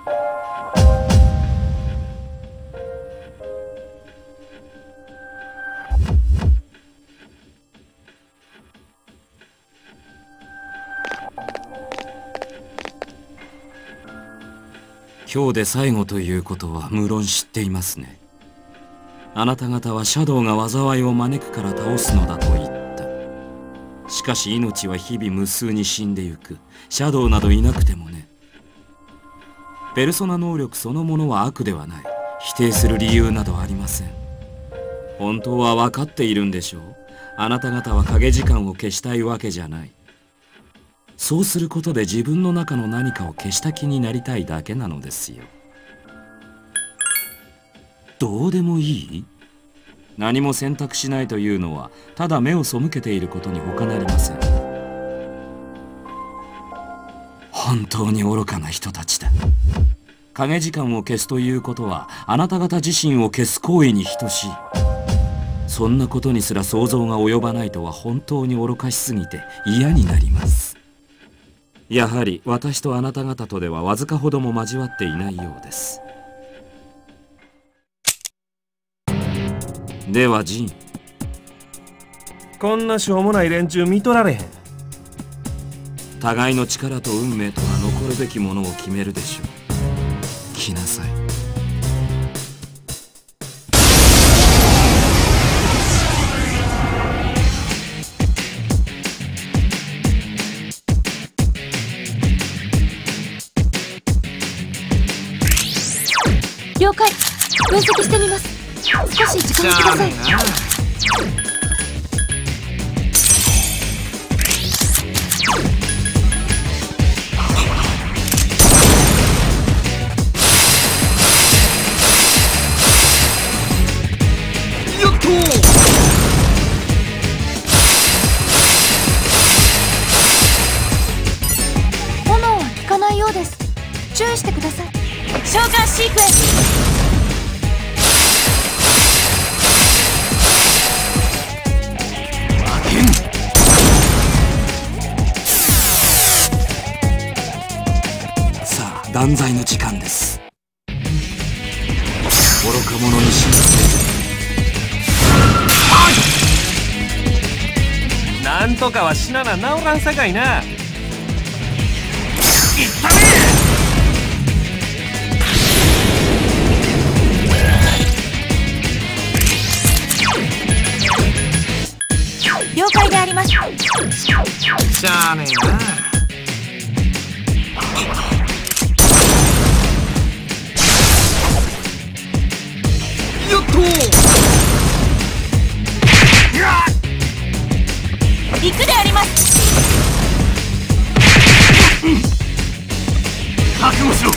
今日で最後ということは無論知っていますね。あなた方はシャドウが災いを招くから倒すのだと言った。しかし命は日々無数に死んでゆく。シャドウなどいなくてもね。ペルソナ能力そのものは悪ではない。否定する理由などありません。本当は分かっているんでしょう。あなた方は影時間を消したいわけじゃない。そうすることで自分の中の何かを消した気になりたいだけなのですよ。どうでもいい？何も選択しないというのはただ目を背けていることに他なりません。本当に愚かな人たちだ。影時間を消すということはあなた方自身を消す行為に等しい。そんなことにすら想像が及ばないとは本当に愚かしすぎて嫌になります。やはり私とあなた方とではわずかほども交わっていないようです。ではジン、 こんなしょうもない連中見とられへん。 互いの力と運命とが残るべきものを決めるでしょう。来なさい。 了解。分析してみます。少し時間ください。 よっと炎は効かないようです。注意してください。召喚シークエンス。 断罪の時間です。愚か者に死なせる。 なんとかは死なな治らんさかいな。いったね。 了解であります。しゃあねえな。よっと行くであります。 覚悟しろ。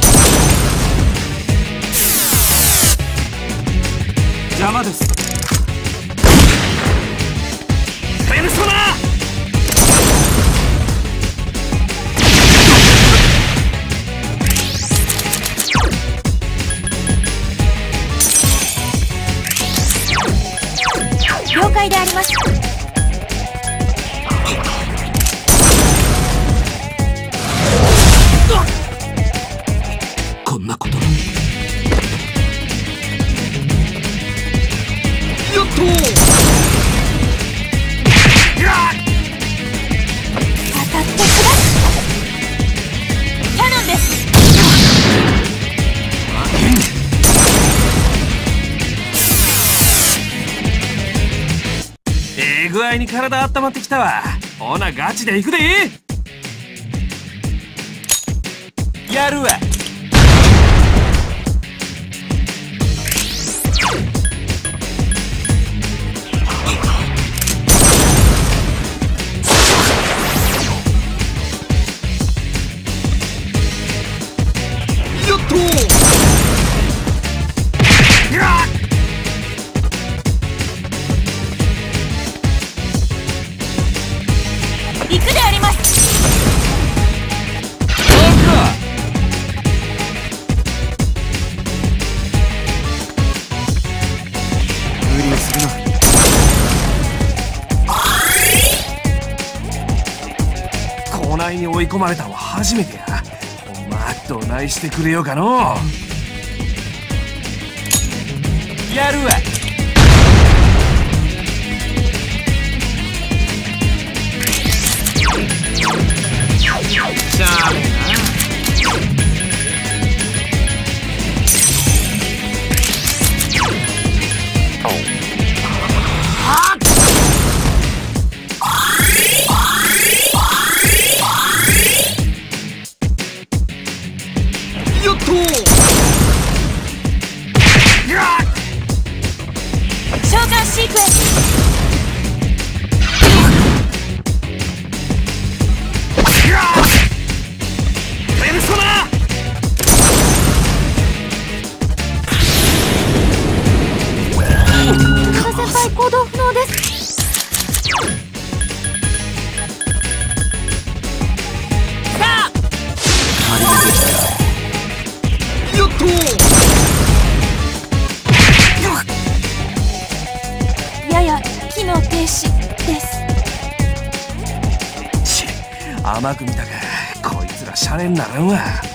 邪魔です。 ペルソナ了解であります。 こんなこと。 よっと当たってください。キャノンです。 具合に体温まってきたわ。ほなガチで行くで。やるわ。よっと行くであります。 無理をするな。 口内に追い込まれたのは初めてや。ほんまどないしてくれようかの。やるわ。しゃあねえな。よっと召喚シークエンス。 ペルソナ。 先輩行動不能です。 よっとやや機能停止です。 甘く見たか。こいつらシャレにならんわ。